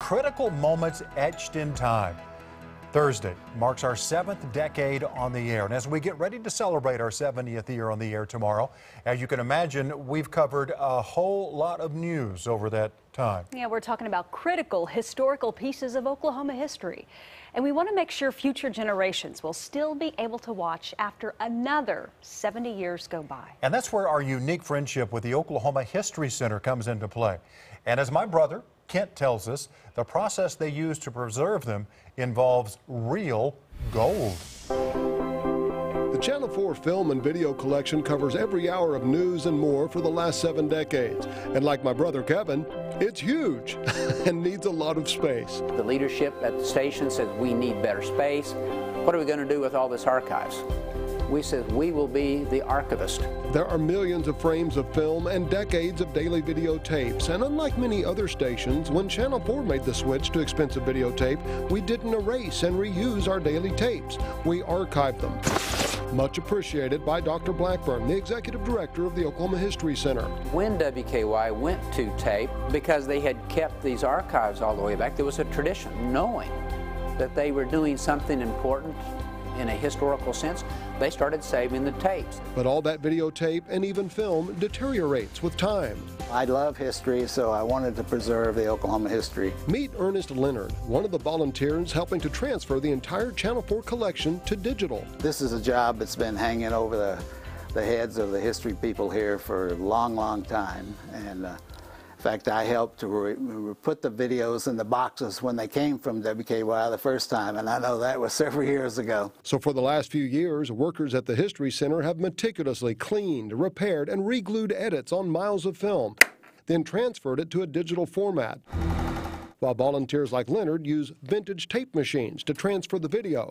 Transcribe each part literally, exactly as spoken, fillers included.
critical moments etched in time. Thursday marks our seventh decade on the air, and as we get ready to celebrate our seventieth year on the air tomorrow, as you can imagine, we've covered a whole lot of news over that time. Yeah, we're talking about critical historical pieces of Oklahoma history, and we want to make sure future generations will still be able to watch after another seventy years go by. And that's where our unique friendship with the Oklahoma History Center comes into play. And as my brother Kent tells us, the process they use to preserve them involves real gold. The Channel four film and video collection covers every hour of news and more for the last seven decades. And like my brother Kevin, it's huge and needs a lot of space. The leadership at the station says we need better space. What are we going to do with all this archives? We said we will be the archivist. There are millions of frames of film and decades of daily videotapes. And unlike many other stations, when Channel four made the switch to expensive videotape, we didn't erase and reuse our daily tapes. We archived them. Much appreciated by Doctor Blackburn, the executive director of the Oklahoma History Center. When W K Y went to tape, because they had kept these archives all the way back, there was a tradition, knowing that they were doing something important in a historical sense, they started saving the tapes. But all that videotape and even film deteriorates with time. I love history, so I wanted to preserve the Oklahoma history. Meet Ernest Leonard, one of the volunteers helping to transfer the entire Channel four collection to digital. This is a job that's been hanging over the, the heads of the history people here for a long, long time. And uh, in fact, I helped to re re put the videos in the boxes when they came from W K Y the first time, and I know that was several years ago. So for the last few years, workers at the History Center have meticulously cleaned, repaired, and re-glued edits on miles of film, then transferred it to a digital format, while volunteers like Leonard use vintage tape machines to transfer the video.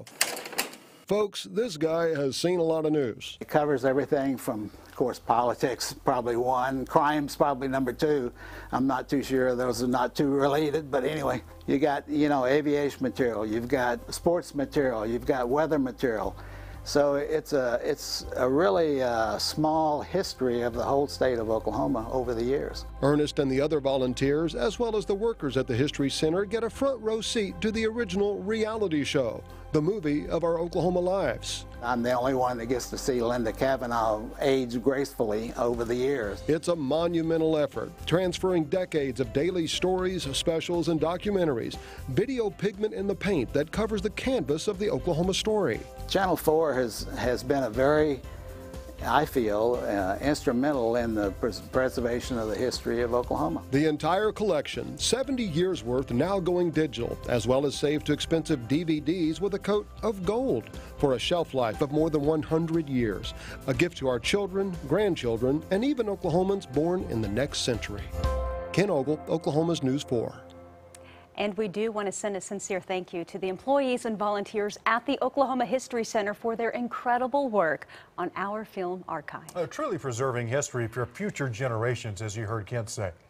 Folks, this guy has seen a lot of news. It covers everything from, of course, politics, probably one, crime's probably number two. I'm not too sure, those are not too related, but anyway, you got, you know, aviation material, you've got sports material, you've got weather material. So it's a, it's a really uh, small history of the whole state of Oklahoma over the years. Ernest and the other volunteers, as well as the workers at the History Center, get a front row seat to the original reality show, the movie of our Oklahoma lives. I'm the only one that gets to see Linda Cavanaugh age gracefully over the years. It's a monumental effort, transferring decades of daily stories, specials, and documentaries, video pigment in the paint that covers the canvas of the Oklahoma story. Channel four has, has been a very, I feel, uh, instrumental in the pres preservation of the history of Oklahoma. The entire collection, seventy years worth, now going digital, as well as saved to expensive D V Ds with a coat of gold for a shelf life of more than one hundred years. A gift to our children, grandchildren, and even Oklahomans born in the next century. Ken Ogle, Oklahoma's News four. And we do want to send a sincere thank you to the employees and volunteers at the Oklahoma History Center for their incredible work on our film archive. Uh, truly preserving history for future generations, as you heard Kent say.